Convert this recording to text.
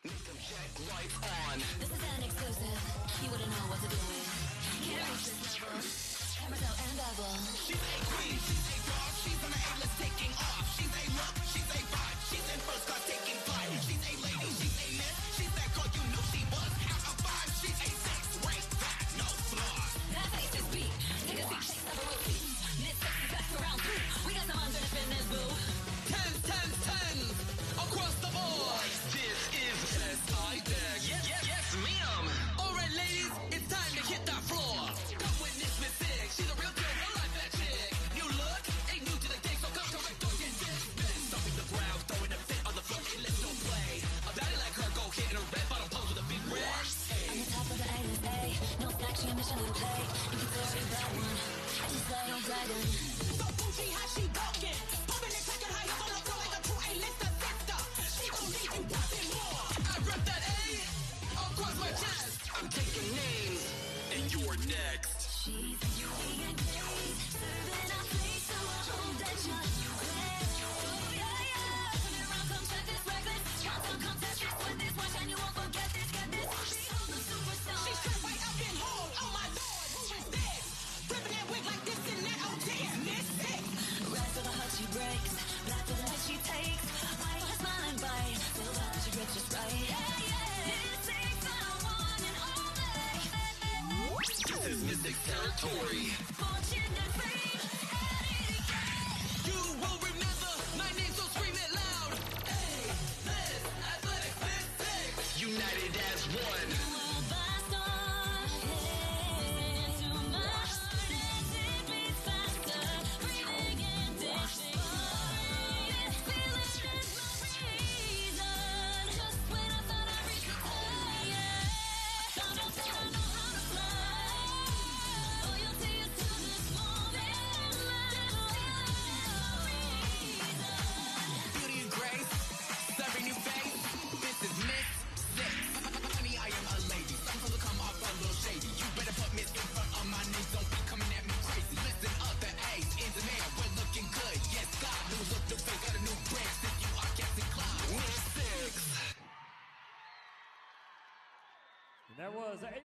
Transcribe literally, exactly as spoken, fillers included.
Make them check lights on. This is an exclusive. You wouldn't know what to do with. Can't reach this level. Cameras out and double. She's a queen, she's a dog, she's on the A-list taking off. She's a look, she's a vibe, she's in first class taking flight. She's a lady, she's a miss, she's that girl you knew she was. Out of five, she's a six, rank that, no flaws. That face is beat. Take a seat, shake several feet. Miss sexy back around two. We got some unfinished business, boo. Tens, tens, tens, across the board. This is S I Deck. Yes, yes, yes, ma'am. Alright, ladies, it's time to hit that floor. Come witness Miss Six, she's a real deal, real life that chick. New look, ain't new to the game, so come correct or get dismissed. Stomping the ground, throwing a fit on the floor, and let's don't play. A daddy like her go hitting a red bottom pose with a big red. I'm the top of the A-list, A. No snack, she a mission and play. You can throw it that one. I just play on dragon. So bougie, how she walking? Pumping and cracking high up on the floor like a true A-lister sister. She gon' leave you wanting more. I rep that A across my chest. I'm taking names, and you're next. She's a beauty and grace. Serving our place, so I hope that you're ready. Oh, yeah, yeah. Turn it around, come check this record. Count down, come test this with this watch, and you won't forget this. Get this. Behold the superstar. She's straight right up and hold. Oh my lord, who is this? Ripping that wig like this and that. Oh damn, Miss Six. Red for the heart she breaks, black for the night she takes. White for her smiling bite, silver she grips just right. Yeah, yeah. It takes someone and all day. This is Mystic territory. Fortune and fame, You will remember my name, so scream it loud. Hey, Miss Athletic Miss Six. United as one. world by star. Listen to my heart as it beats faster. Breathing and dancing. This feeling is no reason. Just when I thought I reached the top, yeah. Found out that I know how to fly. Loyalty is to this moment. This feeling is no reason. Beauty and grace, serving new face. This is Miss Six. Honey, I am a lady. Some people come off a little shady. You better put Miss in front of my name. Don't be coming at me crazy. Listen up, the A's in the man. We're looking good. Yes, God. New look, new face, got a new brand. Since you are Captain Clyde. Miss Six. And that was